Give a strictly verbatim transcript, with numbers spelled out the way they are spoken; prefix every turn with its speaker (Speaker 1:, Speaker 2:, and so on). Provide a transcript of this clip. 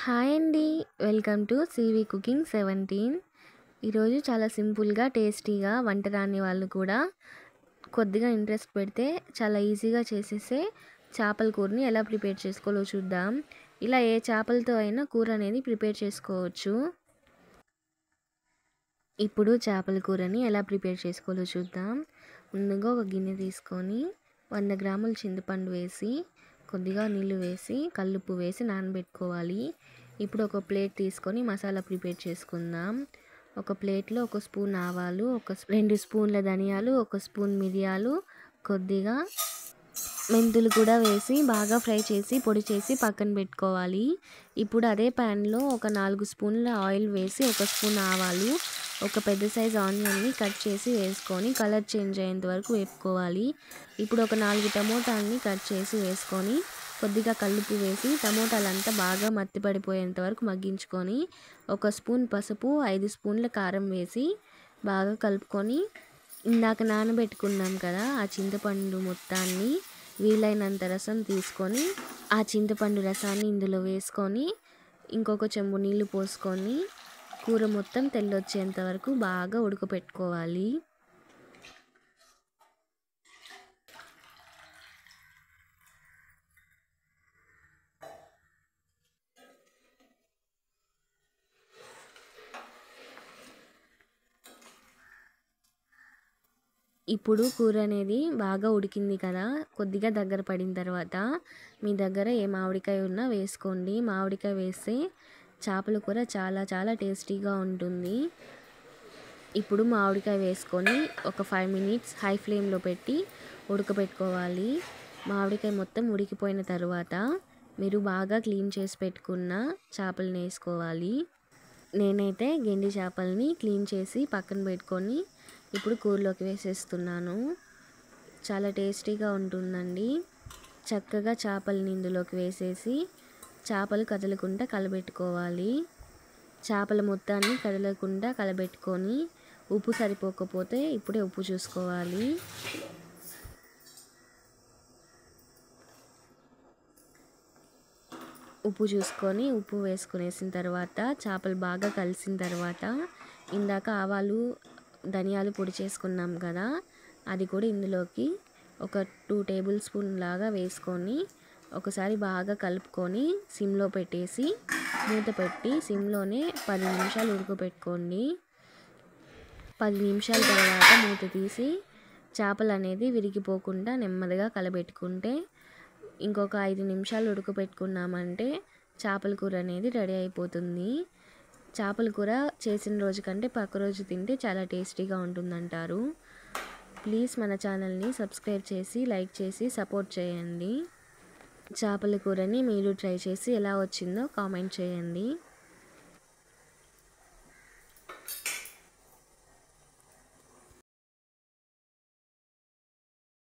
Speaker 1: Hi అండి. Welcome to CV cooking seventeen. ఈరోజు చాలా సింపుల్గా టేస్టీగా వంట రాని వాళ్ళు కూడా కొద్దిగా ఇంట్రెస్ట్ పెడితే చాలా ఈజీగా చేసేసే చేపల కూరని ఎలా ప్రిపేర్ చేసుకోవాలో చూద్దాం. ఇలా ఏ చేపలతో అయినా కూర అనేది ప్రిపేర్ చేసుకోవచ్చు. ఇప్పుడు చేపల కూరని ఎలా ప్రిపేర్ చేసుకోవాలో చూద్దాం. ముందుగా ఒక గిన్నె తీసుకొని వంద గ్రాముల చింతపండు వేసి కొద్దిగా నీళ్ళు వేసి కల్లుప్పు వేసి నానబెట్టుకోవాలి. ఇప్పుడు ఒక ప్లేట్ తీసుకొని మసాలా ప్రిపేర్ చేసుకుందాం. ఒక ప్లేట్లో ఒక స్పూన్ ఆవాలు, ఒక రెండు స్పూన్ల ధనియాలు, ఒక స్పూన్ మిరియాలు, కొద్దిగా మెంతులు కూడా వేసి బాగా ఫ్రై చేసి పొడి చేసి పక్కన పెట్టుకోవాలి. ఇప్పుడు అదే ప్యాన్లో ఒక నాలుగు స్పూన్ల ఆయిల్ వేసి ఒక స్పూన్ ఆవాలు, ఒక పెద్ద సైజ్ ఆనియన్ని కట్ చేసి వేసుకొని కలర్ చేంజ్ అయ్యేంత వరకు వేపుకోవాలి. ఇప్పుడు ఒక నాలుగు టమోటాలని కట్ చేసి వేసుకొని కొద్దిగా కల్లుప్పు వేసి టమోటాలంతా బాగా మత్తి పడిపోయేంత వరకు మగ్గించుకొని ఒక స్పూన్ పసుపు, ఐదు స్పూన్ల కారం వేసి బాగా కలుపుకొని ఇందాక నానబెట్టుకున్నాం కదా ఆ చింతపండు మొత్తాన్ని వీలైనంత రసం తీసుకొని ఆ చింతపండు రసాన్ని ఇందులో వేసుకొని ఇంకొక చెంబు నీళ్లు పోసుకొని కూర మొత్తం తెల్లొచ్చేంత వరకు బాగా ఉడకపెట్టుకోవాలి. ఇప్పుడు కూర అనేది బాగా ఉడికింది కదా, కొద్దిగా దగ్గర పడిన తర్వాత మీ దగ్గర ఏ మామిడికాయ ఉన్నా వేసుకోండి. మామిడికాయ వేస్తే చేపల కూర చాలా చాలా టేస్టీగా ఉంటుంది. ఇప్పుడు మామిడికాయ వేసుకొని ఒక ఫైవ్ మినిట్స్ హై ఫ్లేమ్లో పెట్టి ఉడకబెట్టుకోవాలి. మామిడికాయ మొత్తం ఉడికిపోయిన తర్వాత మీరు బాగా క్లీన్ చేసి పెట్టుకున్న చేపలను వేసుకోవాలి. నేనైతే గెండి చేపలని క్లీన్ చేసి పక్కన పెట్టుకొని ఇప్పుడు కూరలోకి వేసేస్తున్నాను. చాలా టేస్టీగా ఉంటుందండి. చక్కగా చేపలని ఇందులోకి వేసేసి చేపలు కదలకుండా కలబెట్టుకోవాలి. చేపల మొత్తాన్ని కదలకుండా కలబెట్టుకొని ఉప్పు సరిపోకపోతే ఇప్పుడే ఉప్పు చూసుకోవాలి. ఉప్పు చూసుకొని ఉప్పు వేసుకునేసిన తర్వాత చేపలు బాగా కలిసిన తర్వాత ఇందాక ఆవాలు ధనియాలు పొడి చేసుకున్నాం కదా, అది కూడా ఇందులోకి ఒక టూ టేబుల్ స్పూన్ లాగా వేసుకొని ఒకసారి బాగా కలుపుకొని సిమ్లో పెట్టేసి మూత పెట్టి సిమ్లోనే పది నిమిషాలు ఉడకపెట్టుకోండి. పది నిమిషాల తర్వాత మూత తీసి చేపలు అనేది విరిగిపోకుండా నెమ్మదిగా కలబెట్టుకుంటే ఇంకొక ఐదు నిమిషాలు ఉడకపెట్టుకున్నామంటే చేపల కూర అనేది రెడీ అయిపోతుంది. చేపల కూర చేసిన రోజు కంటే పక్క రోజు తింటే చాలా టేస్టీగా ఉంటుందంటారు. ప్లీజ్ మన ఛానల్ని సబ్స్క్రైబ్ చేసి లైక్ చేసి సపోర్ట్ చేయండి. చేపల కూరని మీరు ట్రై చేసి ఎలా వచ్చిందో కామెంట్ చేయండి.